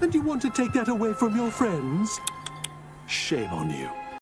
And you want to take that away from your friends? Shame on you.